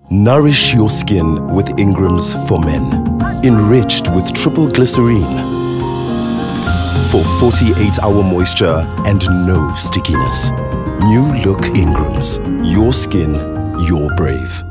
Nourish your skin with Ingrams for Men, enriched with triple glycerine for 48-hour moisture and no stickiness. New look Ingrams. Your skin, your brave.